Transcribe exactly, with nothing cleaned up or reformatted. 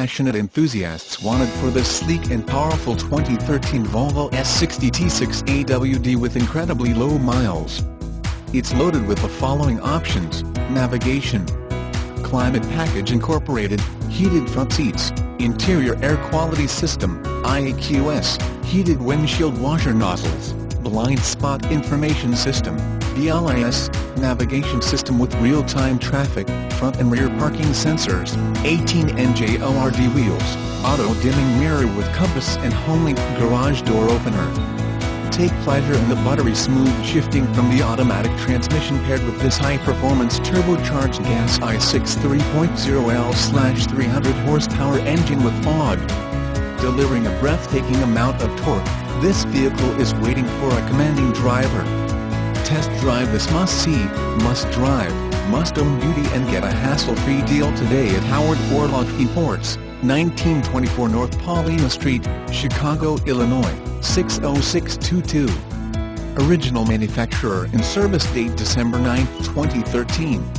passionate enthusiasts wanted for this sleek and powerful twenty thirteen Volvo S sixty T six A W D with incredibly low miles. It's loaded with the following options: navigation, climate package incorporated, heated front seats, interior air quality system, I A Q S, heated windshield washer nozzles, blind spot information system, B L I S, navigation system with real-time traffic, front and rear parking sensors, eighteen inch A O R D wheels, auto-dimming mirror with compass and HomeLink garage door opener. Take pleasure in the buttery smooth shifting from the automatic transmission paired with this high-performance turbocharged gas I six three point oh L three hundred horsepower engine with F O G. Delivering a breathtaking amount of torque, this vehicle is waiting for a commanding driver. Test drive this must-see, must-drive, must-own beauty and get a hassle-free deal today at Howard Orlock Imports, nineteen twenty-four North Paulina Street, Chicago, Illinois, six oh six two two. Original manufacturer and service date December ninth, twenty thirteen.